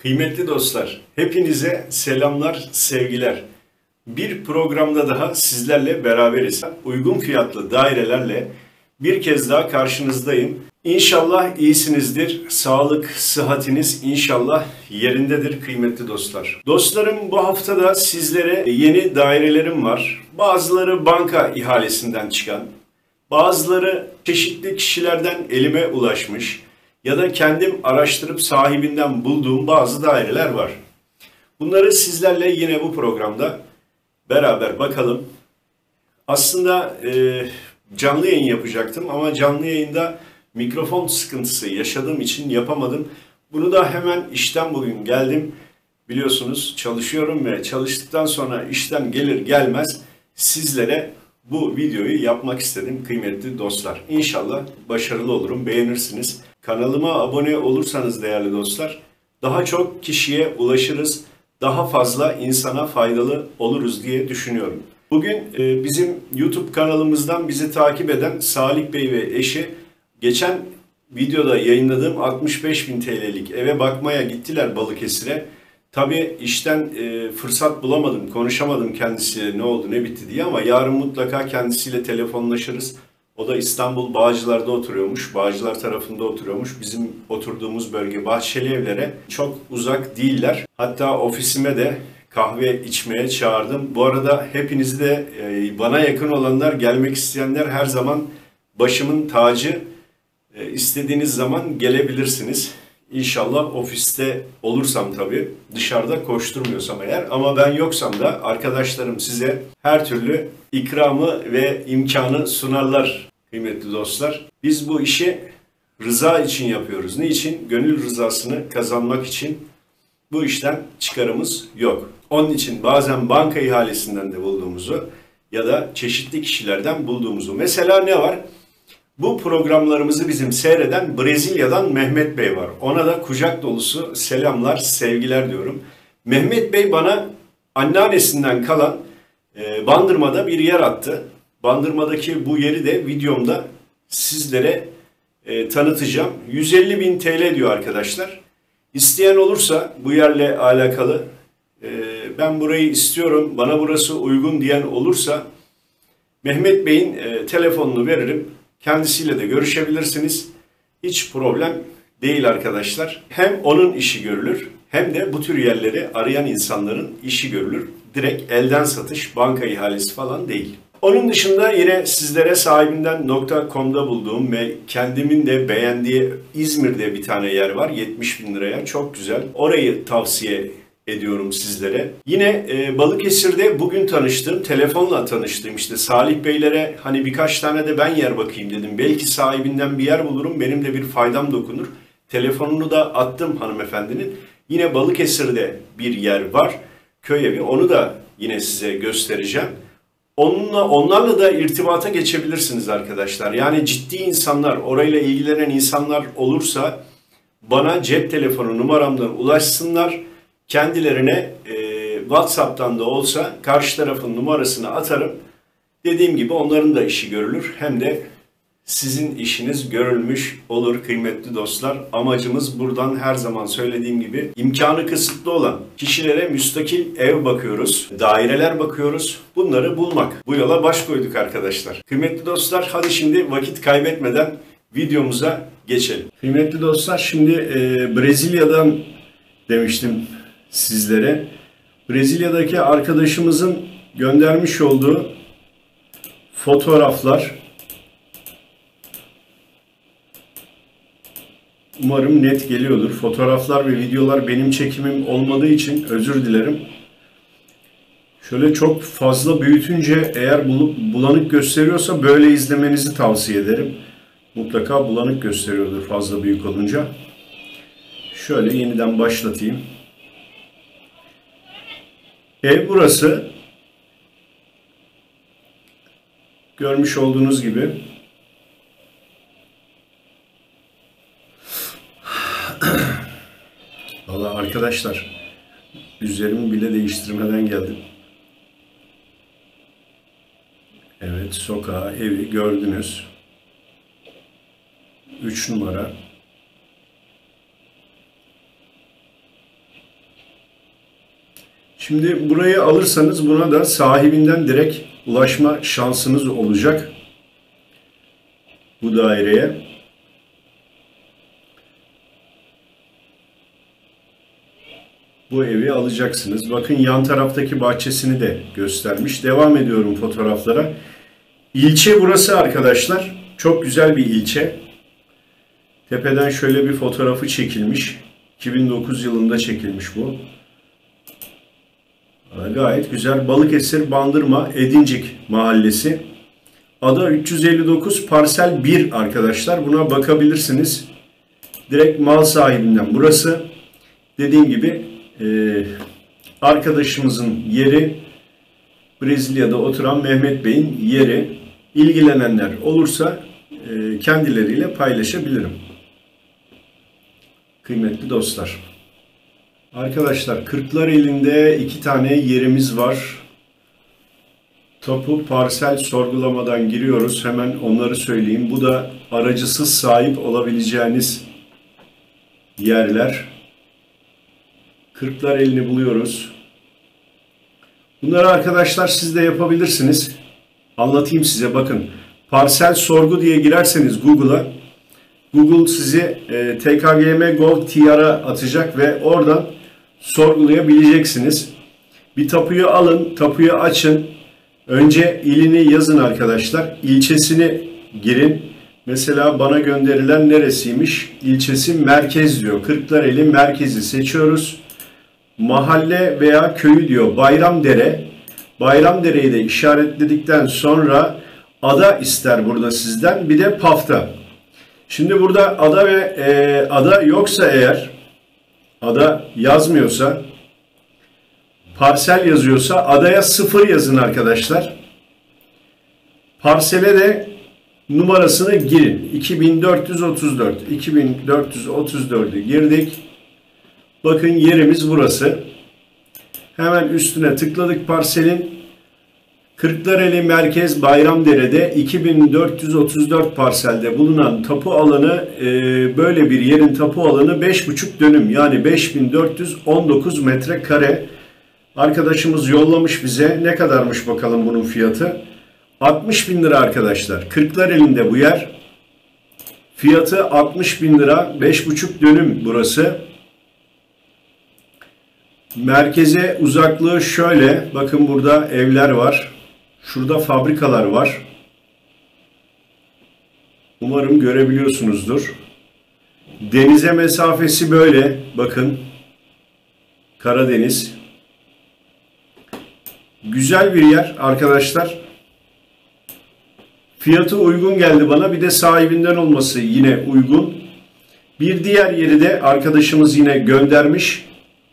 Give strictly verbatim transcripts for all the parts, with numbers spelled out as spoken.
Kıymetli dostlar, hepinize selamlar, sevgiler. Bir programda daha sizlerle beraberiz. Uygun fiyatlı dairelerle bir kez daha karşınızdayım. İnşallah iyisinizdir. Sağlık, sıhhatiniz inşallah yerindedir kıymetli dostlar. Dostlarım, bu haftada sizlere yeni dairelerim var. Bazıları banka ihalesinden çıkan, bazıları çeşitli kişilerden elime ulaşmış ya da kendim araştırıp sahibinden bulduğum bazı daireler var. Bunları sizlerle yine bu programda beraber bakalım. Aslında e, canlı yayın yapacaktım ama canlı yayında mikrofon sıkıntısı yaşadığım için yapamadım. Bunu da hemen işten bugün geldim. Biliyorsunuz çalışıyorum ve çalıştıktan sonra işten gelir gelmez sizlere bu videoyu yapmak istedim kıymetli dostlar. İnşallah başarılı olurum, beğenirsiniz. Kanalıma abone olursanız değerli dostlar, daha çok kişiye ulaşırız, daha fazla insana faydalı oluruz diye düşünüyorum. Bugün e, bizim YouTube kanalımızdan bizi takip eden Salih Bey ve eşi geçen videoda yayınladığım altmış beş bin T L'lik eve bakmaya gittiler Balıkesir'e. Tabii işten e, fırsat bulamadım, konuşamadım kendisiyle ne oldu ne bitti diye ama yarın mutlaka kendisiyle telefonlaşırız. O da İstanbul Bağcılar'da oturuyormuş, Bağcılar tarafında oturuyormuş. Bizim oturduğumuz bölge Bahçeli Evler'e çok uzak değiller. Hatta ofisime de kahve içmeye çağırdım. Bu arada hepinizi de e, bana yakın olanlar, gelmek isteyenler her zaman başımın tacı. E, istediğiniz zaman gelebilirsiniz. İnşallah ofiste olursam tabii, dışarıda koşturmuyorsam eğer, ama ben yoksam da arkadaşlarım size her türlü ikramı ve imkanı sunarlar kıymetli dostlar. Biz bu işi rıza için yapıyoruz. Niçin? Gönül rızasını kazanmak için. Bu işten çıkarımız yok. Onun için bazen banka ihalesinden de bulduğumuzu ya da çeşitli kişilerden bulduğumuzu. Mesela ne var? Bu programlarımızı bizim seyreden Brezilya'dan Mehmet Bey var. Ona da kucak dolusu selamlar, sevgiler diyorum. Mehmet Bey bana anneannesinden kalan e, Bandırma'da bir yer attı. Bandırma'daki bu yeri de videomda sizlere e, tanıtacağım. yüz elli bin T L diyor arkadaşlar. İsteyen olursa bu yerle alakalı e, ben burayı istiyorum, bana burası uygun diyen olursa Mehmet Bey'in e, telefonunu veririm. Kendisiyle de görüşebilirsiniz. Hiç problem değil arkadaşlar. Hem onun işi görülür hem de bu tür yerleri arayan insanların işi görülür. Direkt elden satış, banka ihalesi falan değil. Onun dışında yine sizlere sahibinden nokta com'da bulduğum ve kendimin de beğendiği İzmir'de bir tane yer var. yetmiş bin liraya, çok güzel. Orayı tavsiye ediyorum sizlere. Yine e, Balıkesir'de bugün tanıştım, telefonla tanıştım. İşte Salih Beylere hani birkaç tane de ben yer bakayım dedim. Belki sahibinden bir yer bulurum, benim de bir faydam dokunur. Telefonunu da attım hanımefendinin. Yine Balıkesir'de bir yer var, köy evi. Onu da yine size göstereceğim. Onunla, onlarla da irtibata geçebilirsiniz arkadaşlar. Yani ciddi insanlar, orayla ilgilenen insanlar olursa bana cep telefonu numaramdan ulaşsınlar. Kendilerine e, WhatsApp'tan da olsa karşı tarafın numarasını atarım. Dediğim gibi onların da işi görülür. Hem de sizin işiniz görülmüş olur kıymetli dostlar. Amacımız buradan her zaman söylediğim gibi imkanı kısıtlı olan kişilere müstakil ev bakıyoruz. Daireler bakıyoruz. Bunları bulmak. Bu yola baş koyduk arkadaşlar. Kıymetli dostlar, hadi şimdi vakit kaybetmeden videomuza geçelim. Kıymetli dostlar, şimdi e, Brezilya'dan demiştim sizlere. Brezilya'daki arkadaşımızın göndermiş olduğu fotoğraflar. Umarım net geliyordur. Fotoğraflar ve videolar benim çekimim olmadığı için özür dilerim. Şöyle çok fazla büyütünce eğer bulanık gösteriyorsa böyle izlemenizi tavsiye ederim. Mutlaka bulanık gösteriyordur fazla büyük olunca. Şöyle yeniden başlatayım. Ev burası. Görmüş olduğunuz gibi. Vallahi arkadaşlar, üzerimi bile değiştirmeden geldim. Evet, sokağı, evi gördünüz. üç numara. Şimdi burayı alırsanız buna da sahibinden direkt ulaşma şansınız olacak. Bu daireye. Bu evi alacaksınız. Bakın yan taraftaki bahçesini de göstermiş. Devam ediyorum fotoğraflara. İlçe burası arkadaşlar. Çok güzel bir ilçe. Tepeden şöyle bir fotoğrafı çekilmiş. iki bin dokuz yılında çekilmiş bu. Gayet güzel. Balıkesir, Bandırma, Edincik mahallesi. Ada üç yüz elli dokuz parsel bir arkadaşlar. Buna bakabilirsiniz. Direkt mal sahibinden burası. Dediğim gibi e, arkadaşımızın yeri, Brezilya'da oturan Mehmet Bey'in yeri. İlgilenenler olursa e, kendileriyle paylaşabilirim. Kıymetli dostlar. Arkadaşlar Kırklareli'nde iki tane yerimiz var. Tapu parsel sorgulamadan giriyoruz. Hemen onları söyleyeyim. Bu da aracısız sahip olabileceğiniz yerler. Kırklareli'ni buluyoruz. Bunları arkadaşlar siz de yapabilirsiniz. Anlatayım size, bakın. Parsel sorgu diye girerseniz Google'a, Google sizi e, T K G M nokta gov nokta tr'a atacak ve oradan sorgulayabileceksiniz. Bir tapuyu alın, tapuyu açın. Önce ilini yazın arkadaşlar. İlçesini girin. Mesela bana gönderilen neresiymiş? İlçesi merkez diyor. Kırklareli merkezi seçiyoruz. Mahalle veya köyü diyor. Bayramdere. Bayramdere'yi de işaretledikten sonra ada ister burada sizden. Bir de pafta. Şimdi burada ada ve e, ada yoksa eğer, ada yazmıyorsa, parsel yazıyorsa adaya sıfır yazın arkadaşlar. Parsele de numarasını girin. iki bin dört yüz otuz dört. iki bin dört yüz otuz dört'ü girdik. Bakın yerimiz burası. Hemen üstüne tıkladık parselin. Kırklareli Merkez Bayramdere'de iki bin dört yüz otuz dört parselde bulunan tapu alanı, e, böyle bir yerin tapu alanı beş buçuk dönüm, yani beş bin dört yüz on dokuz metrekare. Arkadaşımız yollamış bize. Ne kadarmış bakalım bunun fiyatı? altmış bin lira arkadaşlar. Kırklareli'nde bu yer. Fiyatı altmış bin lira. beş buçuk dönüm burası. Merkeze uzaklığı şöyle. Bakın burada evler var. Şurada fabrikalar var. Umarım görebiliyorsunuzdur. Denize mesafesi böyle. Bakın. Karadeniz. Güzel bir yer arkadaşlar. Fiyatı uygun geldi bana. Bir de sahibinden olması yine uygun. Bir diğer yeri de arkadaşımız yine göndermiş.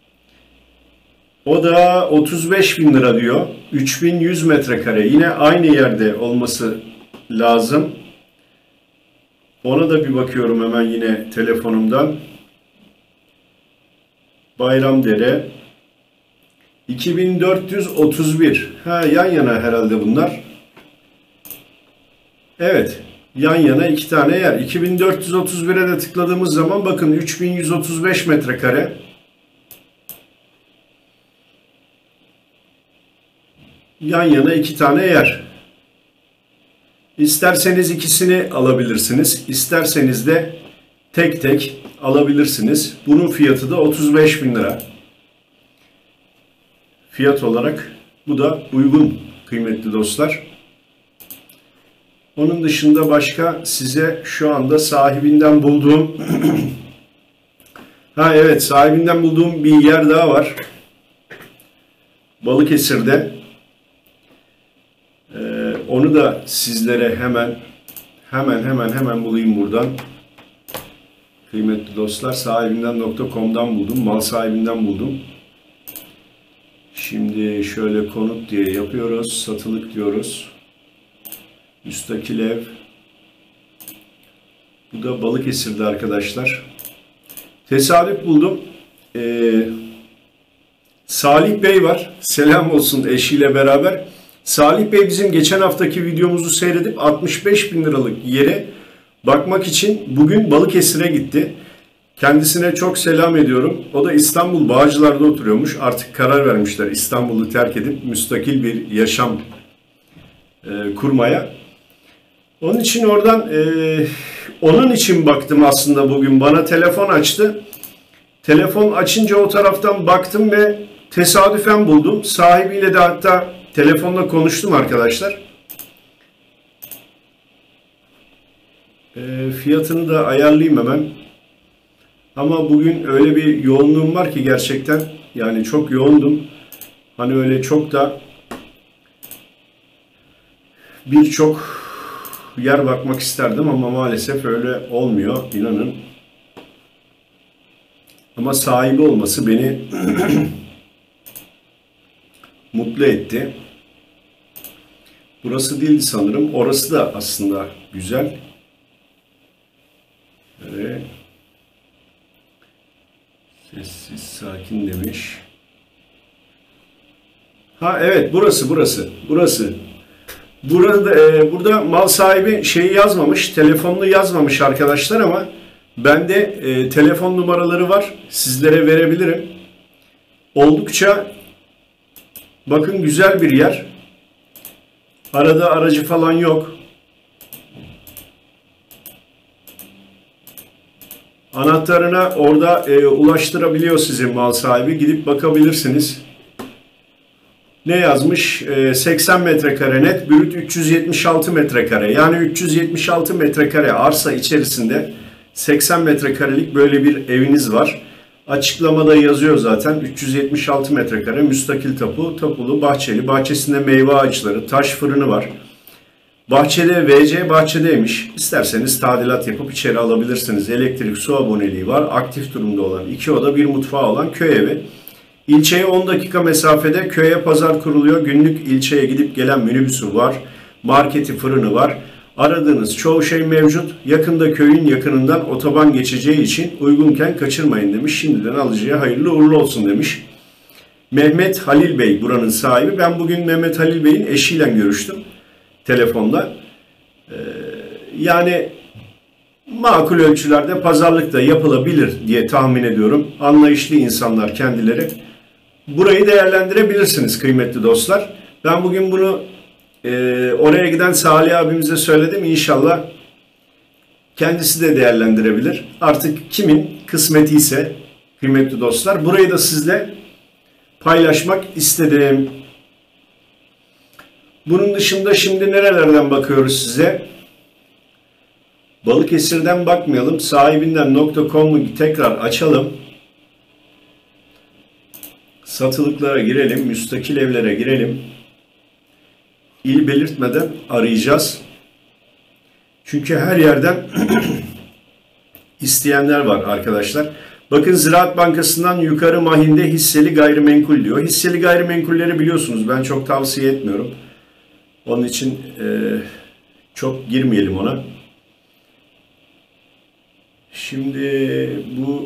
O da otuz beş bin lira diyor. üç bin yüz metrekare. Yine aynı yerde olması lazım. Ona da bir bakıyorum hemen yine telefonumdan. Bayramdere. iki bin dört yüz otuz bir. Ha, yan yana herhalde bunlar. Evet. Yan yana iki tane yer. iki bin dört yüz otuz bir'e de tıkladığımız zaman bakın üç bin yüz otuz beş metrekare. Yan yana iki tane yer. İsterseniz ikisini alabilirsiniz. İsterseniz de tek tek alabilirsiniz. Bunun fiyatı da otuz beş bin lira. Fiyat olarak bu da uygun kıymetli dostlar. Onun dışında başka size şu anda sahibinden bulduğum ha evet sahibinden bulduğum bir yer daha var. Balıkesir'de. Ee, onu da sizlere hemen hemen hemen hemen bulayım buradan. Kıymetli dostlar, sahibinden nokta com'dan buldum. Mal sahibinden buldum. Şimdi şöyle konut diye yapıyoruz. Satılık diyoruz. Müstakil ev. Bu da Balıkesir'de arkadaşlar. Tesadüf buldum. Ee, Salih Bey var. Selam olsun eşiyle beraber. Salih Bey bizim geçen haftaki videomuzu seyredip altmış beş bin liralık yere bakmak için bugün Balıkesir'e gitti. Kendisine çok selam ediyorum. O da İstanbul Bağcılar'da oturuyormuş. Artık karar vermişler İstanbul'u terk edip müstakil bir yaşam e, kurmaya. Onun için oradan e, onun için baktım aslında bugün. Bana telefon açtı. Telefon açınca o taraftan baktım ve tesadüfen buldum. Sahibiyle de hatta telefonla konuştum arkadaşlar. E, fiyatını da ayarlayayım hemen. Ama bugün öyle bir yoğunluğum var ki gerçekten, yani çok yoğundum. Hani öyle çok da birçok yer bakmak isterdim ama maalesef öyle olmuyor, inanın. Ama sahibi olması beni mutlu etti. Burası değildi sanırım. Orası da aslında güzel. Evet. Sessiz, sakin demiş. Ha evet, burası, burası, burası. Burada, e, burada mal sahibi şeyi yazmamış, telefonunu yazmamış arkadaşlar ama bende e, telefon numaraları var. Sizlere verebilirim. Oldukça, bakın, güzel bir yer. Arada aracı falan yok. Anahtarına orada e, ulaştırabiliyor sizin mal sahibi. Gidip bakabilirsiniz. Ne yazmış? E, seksen metrekare net, brüt üç yüz yetmiş altı metrekare. Yani üç yüz yetmiş altı metrekare arsa içerisinde seksen metrekarelik böyle bir eviniz var. Açıklamada yazıyor zaten. üç yüz yetmiş altı metrekare müstakil tapu, tapulu, bahçeli. Bahçesinde meyve ağaçları, taş fırını var. Bahçede, V C bahçedeymiş. İsterseniz tadilat yapıp içeri alabilirsiniz. Elektrik, su aboneliği var. Aktif durumda olan iki oda, bir mutfağı olan köy evi. İlçeye on dakika mesafede, köye pazar kuruluyor. Günlük ilçeye gidip gelen minibüsü var. Marketi, fırını var. Aradığınız çoğu şey mevcut. Yakında, köyün yakınından otoban geçeceği için uygunken kaçırmayın demiş. Şimdiden alıcıya hayırlı uğurlu olsun demiş. Mehmet Halil Bey buranın sahibi. Ben bugün Mehmet Halil Bey'in eşiyle görüştüm telefonla. Ee, yani makul ölçülerde pazarlık da yapılabilir diye tahmin ediyorum. Anlayışlı insanlar kendileri. Burayı değerlendirebilirsiniz kıymetli dostlar. Ben bugün bunu e, oraya giden Salih abimize söyledim. İnşallah kendisi de değerlendirebilir. Artık kimin kısmeti ise kıymetli dostlar. Burayı da sizle paylaşmak istedim. Bunun dışında şimdi nerelerden bakıyoruz size? Balıkesir'den bakmayalım. Sahibinden nokta com'u tekrar açalım. Satılıklara girelim. Müstakil evlere girelim. İl belirtmeden arayacağız. Çünkü her yerden isteyenler var arkadaşlar. Bakın, Ziraat Bankası'ndan yukarı mahinde hisseli gayrimenkul diyor. Hisseli gayrimenkulleri biliyorsunuz. Ben çok tavsiye etmiyorum. Onun için e, çok girmeyelim ona. Şimdi bu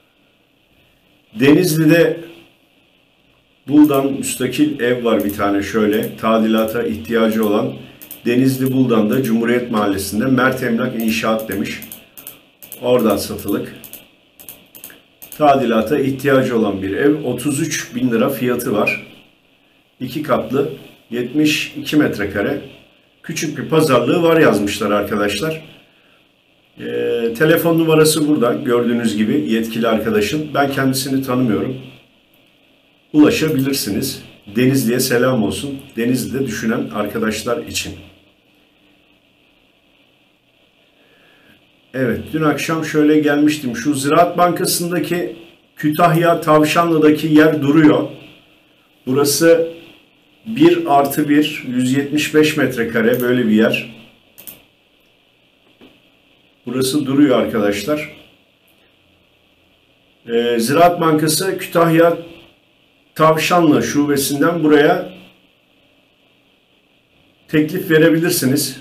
Denizli'de Buldan müstakil ev var bir tane şöyle. Tadilata ihtiyacı olan Denizli Buldan'da Cumhuriyet Mahallesi'nde Mert Emlak İnşaat demiş. Oradan satılık. Tadilata ihtiyacı olan bir ev. otuz üç bin lira fiyatı var. İki katlı, yetmiş iki metrekare. Küçük bir pazarlığı var yazmışlar arkadaşlar. Ee, telefon numarası burada. Gördüğünüz gibi yetkili arkadaşın. Ben kendisini tanımıyorum. Ulaşabilirsiniz. Denizli'ye selam olsun. Denizli'de düşünen arkadaşlar için. Evet, dün akşam şöyle gelmiştim. Şu Ziraat Bankası'ndaki Kütahya Tavşanlı'daki yer duruyor. Burası bir artı bir, yüz yetmiş beş metrekare böyle bir yer. Burası duruyor arkadaşlar. Ee, Ziraat Bankası Kütahya Tavşanlı şubesinden buraya teklif verebilirsiniz.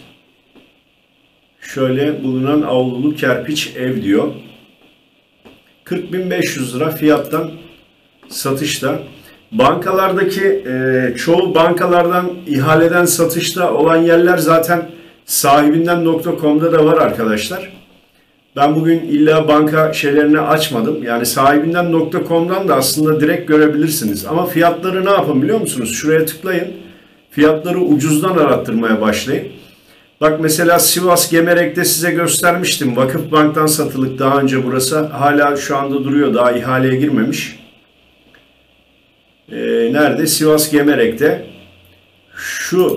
Şöyle bulunan avlulu kerpiç ev diyor. kırk bin beş yüz lira fiyattan satışta. Bankalardaki e, çoğu bankalardan ihaleden satışta olan yerler zaten sahibinden nokta com'da da var arkadaşlar. Ben bugün illa banka şeylerini açmadım. Yani sahibinden nokta com'dan da aslında direkt görebilirsiniz. Ama fiyatları ne yapın biliyor musunuz? Şuraya tıklayın. Fiyatları ucuzdan arattırmaya başlayın. Bak mesela Sivas Gemerek'te size göstermiştim. Vakıfbank'tan satılık daha önce burası. Hala şu anda duruyor. Daha ihaleye girmemiş. Ee, nerede? Sivas Gemerek'te. Şu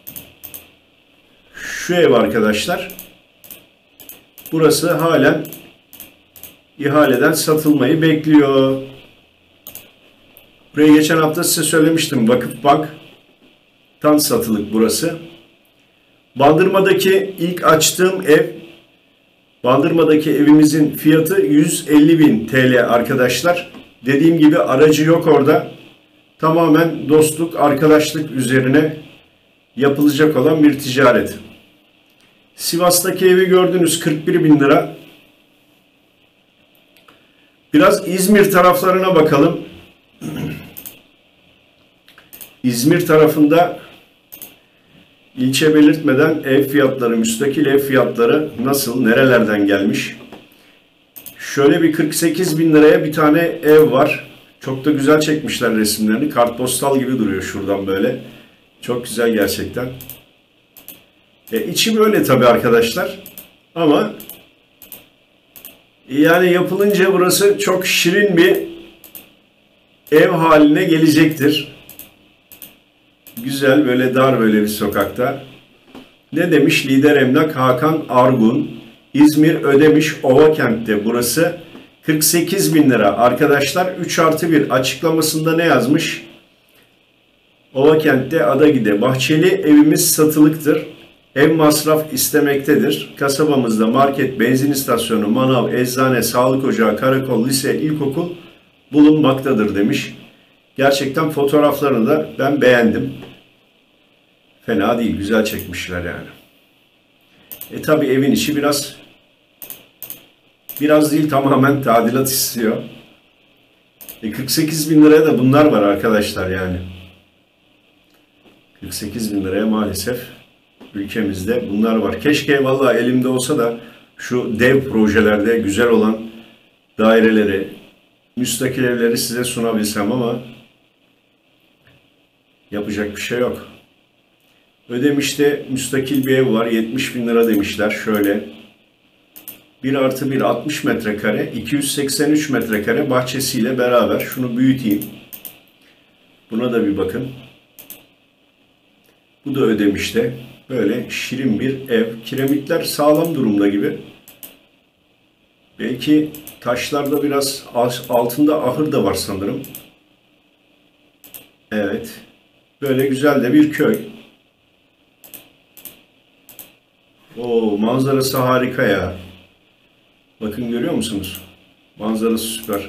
şu ev arkadaşlar. Burası halen ihaleden satılmayı bekliyor. Buraya geçen hafta size söylemiştim. Vakıfbank'tan satılık burası. Bandırma'daki ilk açtığım ev, Bandırma'daki evimizin fiyatı yüz elli bin T L arkadaşlar. Dediğim gibi aracı yok orada. Tamamen dostluk, arkadaşlık üzerine yapılacak olan bir ticaret. Sivas'taki evi gördünüz, kırk bir bin lira. Biraz İzmir taraflarına bakalım. İzmir tarafında ilçe belirtmeden ev fiyatları, müstakil ev fiyatları nasıl, nerelerden gelmiş? Şöyle bir kırk sekiz bin liraya bir tane ev var. Çok da güzel çekmişler resimlerini. Kartpostal gibi duruyor şuradan böyle. Çok güzel gerçekten. E, içi böyle tabii arkadaşlar. Ama yani yapılınca burası çok şirin bir ev haline gelecektir. Güzel, böyle dar böyle bir sokakta. Ne demiş lider emlak Hakan Argun? İzmir Ödemiş Ovakent'te burası. kırk sekiz bin lira. Arkadaşlar üç artı bir açıklamasında ne yazmış? Ovakent'te Adagide. Bahçeli evimiz satılıktır. Ev masraf istemektedir. Kasabamızda market, benzin istasyonu, manav, eczane, sağlık ocağı, karakol, lise, ilkokul bulunmaktadır demiş. Gerçekten fotoğraflarını da ben beğendim. Fena değil, güzel çekmişler yani. E tabi evin içi biraz biraz değil tamamen tadilat istiyor. E kırk sekiz bin liraya da bunlar var arkadaşlar yani. kırk sekiz bin liraya maalesef ülkemizde bunlar var. Keşke vallahi elimde olsa da şu dev projelerde güzel olan daireleri, müstakil evleri size sunabilsem ama yapacak bir şey yok. Ödemiş'te müstakil bir ev var. yetmiş bin lira demişler. Şöyle. bir artı bir altmış metrekare. iki yüz seksen üç metrekare bahçesiyle beraber. Şunu büyüteyim. Buna da bir bakın. Bu da Ödemiş'te. Böyle şirin bir ev. Kiremitler sağlam durumda gibi. Belki taşlarda biraz altında ahır da var sanırım. Evet. Böyle güzel de bir köy. O manzarası harika ya. Bakın görüyor musunuz? Manzarası süper.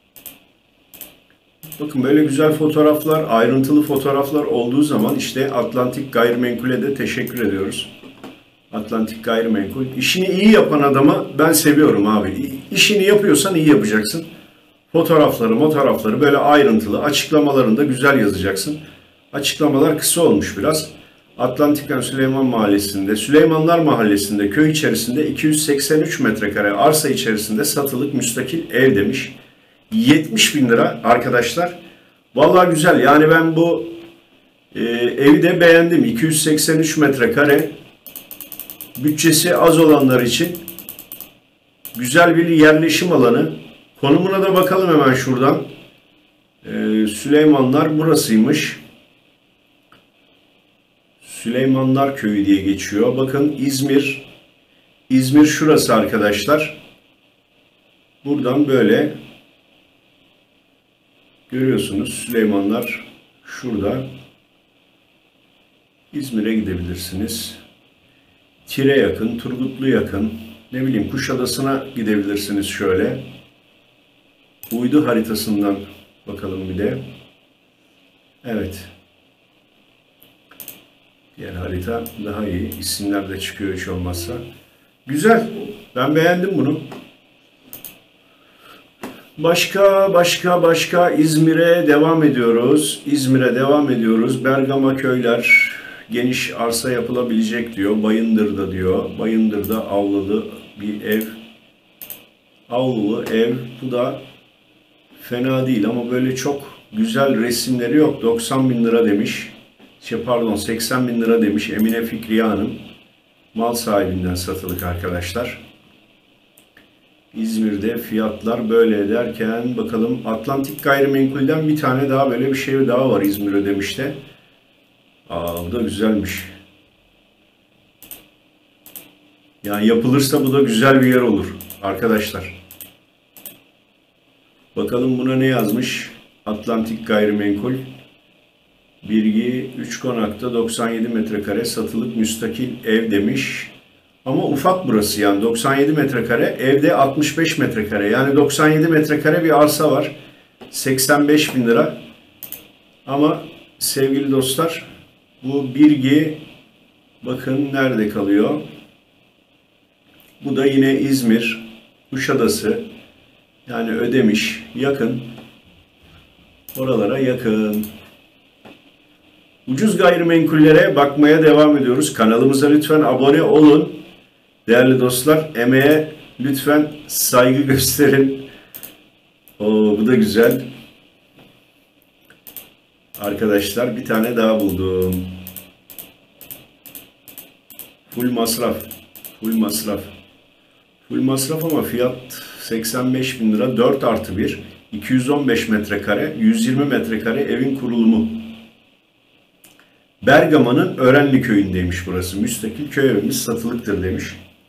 Bakın böyle güzel fotoğraflar, ayrıntılı fotoğraflar olduğu zaman işte Atlantik Gayrimenkul'e de teşekkür ediyoruz. Atlantik Gayrimenkul. İşini iyi yapan adamı ben seviyorum abi. İşini yapıyorsan iyi yapacaksın. Fotoğrafları, fotoğrafları böyle ayrıntılı, açıklamalarını da güzel yazacaksın. Açıklamalar kısa olmuş biraz. Atlantik'ten Süleyman Mahallesi'nde, Süleymanlar Mahallesi'nde, köy içerisinde iki yüz seksen üç metrekare arsa içerisinde satılık müstakil ev demiş. yetmiş bin lira arkadaşlar. Vallahi güzel. Yani ben bu e, evi de beğendim. iki yüz seksen üç metrekare. Bütçesi az olanlar için güzel bir yerleşim alanı. Konumuna da bakalım hemen şuradan. E, Süleymanlar burasıymış. Süleymanlar Köyü diye geçiyor. Bakın İzmir. İzmir şurası arkadaşlar. Buradan böyle görüyorsunuz. Süleymanlar şurada. İzmir'e gidebilirsiniz. Tire yakın, Turgutlu yakın. Ne bileyim Kuşadası'na gidebilirsiniz şöyle. Uydu haritasından bakalım bir de. Evet. Diğer harita daha iyi. İsimler de çıkıyor hiç olmazsa. Güzel. Ben beğendim bunu. Başka, başka, başka İzmir'e devam ediyoruz. İzmir'e devam ediyoruz. Bergama köyler geniş arsa yapılabilecek diyor. Bayındır'da diyor. Bayındır'da avlalı bir ev. Avlulu ev, bu da fena değil ama böyle çok güzel resimleri yok. doksan bin lira demiş. Şey pardon seksen bin lira demiş Emine Fikriye Hanım. Mal sahibinden satılık arkadaşlar. İzmir'de fiyatlar böyle derken bakalım Atlantik Gayrimenkul'den bir tane daha böyle bir şey daha var İzmir Ödemiş'te. Aa, bu da güzelmiş. Yani yapılırsa bu da güzel bir yer olur arkadaşlar. Bakalım buna ne yazmış? Atlantik Gayrimenkul. Birgi üç konakta doksan yedi metrekare satılık müstakil ev demiş. Ama ufak burası yani doksan yedi metrekare, evde altmış beş metrekare. Yani doksan yedi metrekare bir arsa var. seksen beş bin lira. Ama sevgili dostlar bu Birgi bakın nerede kalıyor? Bu da yine İzmir, Kuşadası. Yani Ödemiş yakın. Oralara yakın. Ucuz gayrimenkullere bakmaya devam ediyoruz. Kanalımıza lütfen abone olun. Değerli dostlar, emeğe lütfen saygı gösterin. Oo, bu da güzel. Arkadaşlar bir tane daha buldum. Full masraf. Full masraf. Full masraf ama fiyat seksen beş bin lira. dört artı bir. iki yüz on beş metrekare. yüz yirmi metrekare evin kurulumu. Bergama'nın Örenli köyündeymiş burası. Müstakil köy evimiz satılıktır demiş.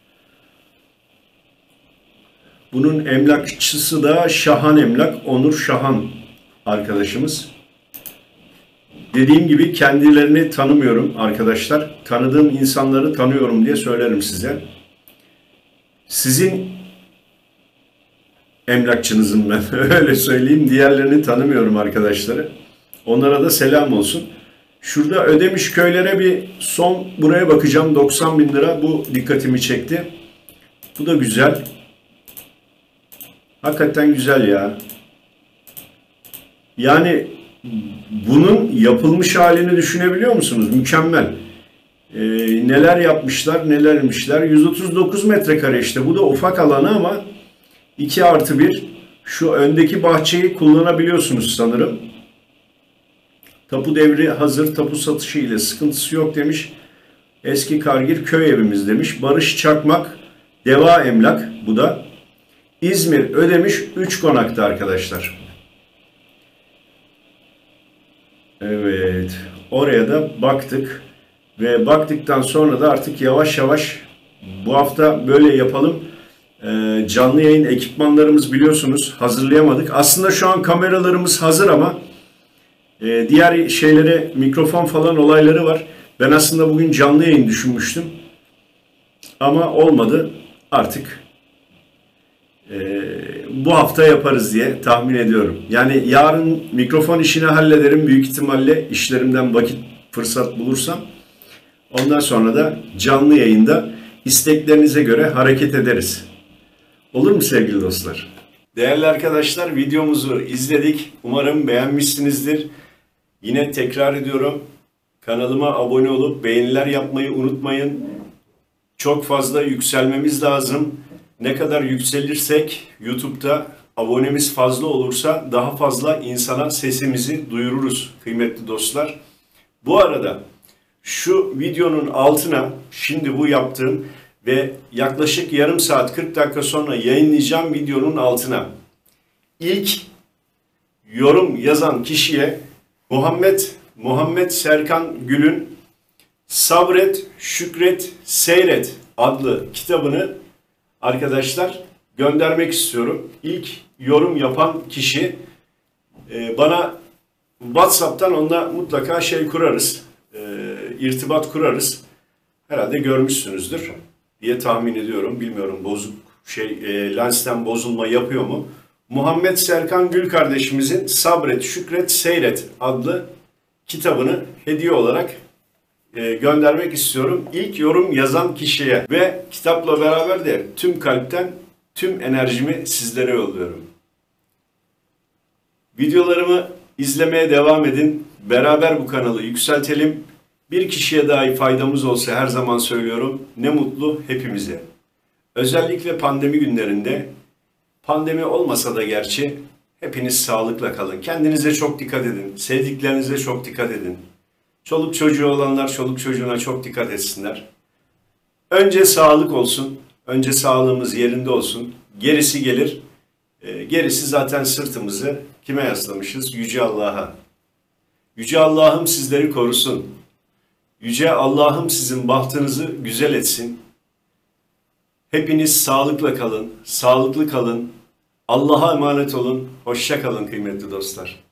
Bunun emlakçısı da Şahan Emlak, Onur Şahan arkadaşımız. Dediğim gibi kendilerini tanımıyorum arkadaşlar. Tanıdığım insanları tanıyorum diye söylerim size. Sizin emlakçınızım ben, öyle söyleyeyim. Diğerlerini tanımıyorum arkadaşları. Onlara da selam olsun. Şurada Ödemiş köylere bir son buraya bakacağım. doksan bin lira, bu dikkatimi çekti. Bu da güzel. Hakikaten güzel ya. Yani bunun yapılmış halini düşünebiliyor musunuz? Mükemmel. Ee, neler yapmışlar, nelermişler. yüz otuz dokuz metrekare işte. Bu da ufak alanı ama iki artı bir. Şu öndeki bahçeyi kullanabiliyorsunuz sanırım. Tapu devri hazır, tapu satışı ile sıkıntısı yok demiş. Eski Kargir köy evimiz demiş. Barış Çakmak, Deva Emlak bu da. İzmir Ödemiş üç konakta arkadaşlar. Evet, oraya da baktık. Ve baktıktan sonra da artık yavaş yavaş bu hafta böyle yapalım. Ee, canlı yayın ekipmanlarımız biliyorsunuz hazırlayamadık. Aslında şu an kameralarımız hazır ama e, diğer şeylere mikrofon falan olayları var. Ben aslında bugün canlı yayın düşünmüştüm. Ama olmadı. Artık e, bu hafta yaparız diye tahmin ediyorum. Yani yarın mikrofon işini hallederim. Büyük ihtimalle işlerimden vakit fırsat bulursam. Ondan sonra da canlı yayında isteklerinize göre hareket ederiz. Olur mu sevgili dostlar? Değerli arkadaşlar, videomuzu izledik. Umarım beğenmişsinizdir. Yine tekrar ediyorum. Kanalıma abone olup beğeniler yapmayı unutmayın. Çok fazla yükselmemiz lazım. Ne kadar yükselirsek YouTube'da abonemiz fazla olursa daha fazla insana sesimizi duyururuz kıymetli dostlar. Bu arada şu videonun altına şimdi bu yaptığım ve yaklaşık yarım saat kırk dakika sonra yayınlayacağım videonun altına ilk yorum yazan kişiye Muhammed Muhammed Serkan Gül'ün Sabret, Şükret, Seyret adlı kitabını arkadaşlar göndermek istiyorum. İlk yorum yapan kişi e, bana WhatsApp'tan onunla mutlaka şey kurarız, e, irtibat kurarız. Herhalde görmüşsünüzdür diye tahmin ediyorum. Bilmiyorum bozuk şey e, lensten bozulma yapıyor mu? Muhammed Serkan Gül kardeşimizin Sabret, Şükret, Seyret adlı kitabını hediye olarak e, göndermek istiyorum. İlk yorum yazan kişiye ve kitapla beraber de tüm kalpten tüm enerjimi sizlere yolluyorum. Videolarımı izlemeye devam edin. Beraber bu kanalı yükseltelim. Bir kişiye dahi faydamız olsa her zaman söylüyorum. Ne mutlu hepimize. Özellikle pandemi günlerinde Pandemi olmasa da gerçi hepiniz sağlıkla kalın. Kendinize çok dikkat edin. Sevdiklerinize çok dikkat edin. Çoluk çocuğu olanlar çoluk çocuğuna çok dikkat etsinler. Önce sağlık olsun. Önce sağlığımız yerinde olsun. Gerisi gelir. E, gerisi zaten sırtımızı kime yaslamışız? Yüce Allah'a. Yüce Allah'ım sizleri korusun. Yüce Allah'ım sizin bahtınızı güzel etsin. Hepiniz sağlıkla kalın, sağlıklı kalın. Allah'a emanet olun. Hoşça kalın kıymetli dostlar.